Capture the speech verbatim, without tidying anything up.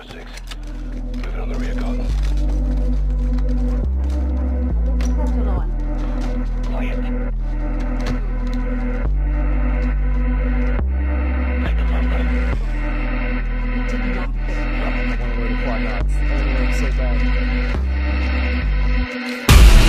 Bravo six. Moving on the rear guard. Popular one. Quiet. Take the front row. Did not pick. I want to wear the quad knots. I want to wear them so bad.